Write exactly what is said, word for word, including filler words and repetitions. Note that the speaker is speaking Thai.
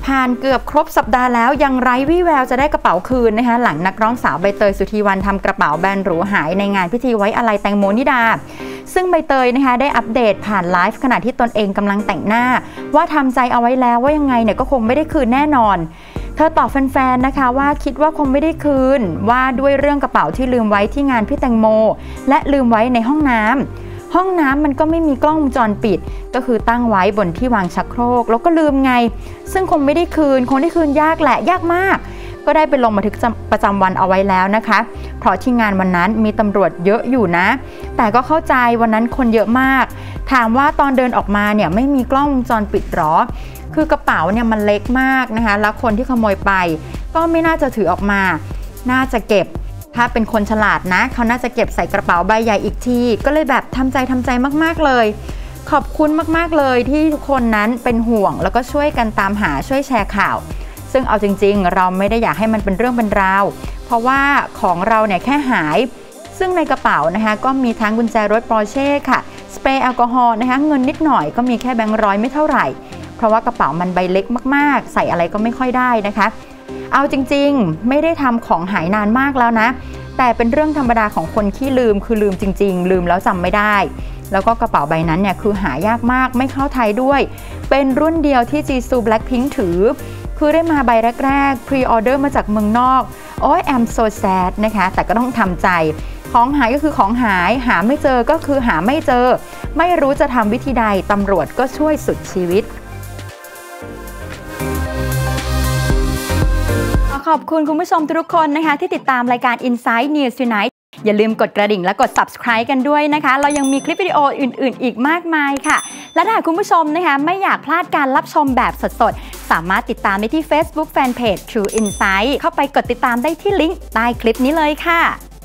ผ่านเกือบครบสัปดาห์แล้วยังไร้วี่แววจะได้กระเป๋าคืนนะคะหลังนักร้องสาวใบเตยสุธีวรรณทำกระเป๋าแบรนด์หรูหายในงานพิธีไว้อาลัยแตงโมนิดาซึ่งใบเตยนะคะได้อัปเดตผ่านไลฟ์ขณะที่ตนเองกำลังแต่งหน้าว่าทำใจเอาไว้แล้วว่ายังไงเนี่ยก็คงไม่ได้คืนแน่นอนเธอตอบแฟนๆนะคะว่าคิดว่าคงไม่ได้คืนว่าด้วยเรื่องกระเป๋าที่ลืมไว้ที่งานพี่แตงโมและลืมไว้ในห้องน้ำห้องน้ำมันก็ไม่มีกล้องวงจรปิดก็คือตั้งไว้บนที่วางชักโครกแล้วก็ลืมไงซึ่งคงไม่ได้คืนคงได้คืนยากแหละยากมากก็ได้ไปลงบันทึกประจำวันเอาไว้แล้วนะคะเพราะที่งานวันนั้นมีตำรวจเยอะอยู่นะแต่ก็เข้าใจวันนั้นคนเยอะมากถามว่าตอนเดินออกมาเนี่ยไม่มีกล้องวงจรปิดหรอคือกระเป๋าเนี่ยมันเล็กมากนะคะแล้วคนที่ขโมยไปก็ไม่น่าจะถือออกมาน่าจะเก็บถ้าเป็นคนฉลาดนะเขาน่าจะเก็บใส่กระเป๋าใบใหญ่อีกทีก็เลยแบบทำใจทำใจมากๆเลยขอบคุณมากๆเลยที่ทุกคนนั้นเป็นห่วงแล้วก็ช่วยกันตามหาช่วยแชร์ข่าวซึ่งเอาจริงๆเราไม่ได้อยากให้มันเป็นเรื่องเป็นราวเพราะว่าของเราเนี่ยแค่หายซึ่งในกระเป๋านะคะก็มีทั้งกุญแจรถปอร์เช่ค่ะสเปรย์แอลกอฮอล์นะคะเงินนิดหน่อยก็มีแค่แบงค์ร้อยไม่เท่าไหร่เพราะว่ากระเป๋ามันใบเล็กมากๆใส่อะไรก็ไม่ค่อยได้นะคะเอาจริงๆไม่ได้ทำของหายนานมากแล้วนะแต่เป็นเรื่องธรรมดาของคนขี้ลืมคือลืมจริงๆลืมแล้วจำไม่ได้แล้วก็กระเป๋าใบนั้นเนี่ยคือหายากมากไม่เข้าไทยด้วยเป็นรุ่นเดียวที่จีซู Blackpink ถือคือได้มาใบแรกๆ pre order มาจากเมืองนอกโอ้ย I'm so sad นะคะแต่ก็ต้องทำใจของหายก็คือของหายหาไม่เจอก็คือหาไม่เจอไม่รู้จะทำวิธีใดตำรวจก็ช่วยสุดชีวิตขอบคุณคุณผู้ชมทุกคนนะคะที่ติดตามรายการ Inside News Tonight อย่าลืมกดกระดิ่งและกด Subscribe กันด้วยนะคะเรายังมีคลิปวิดีโออื่นๆอีกมากมายค่ะและถ้าคุณผู้ชมนะคะไม่อยากพลาดการรับชมแบบสดๆสามารถติดตามได้ที่ Facebook Fanpage True Insight เข้าไปกดติดตามได้ที่ลิงก์ใต้คลิปนี้เลยค่ะ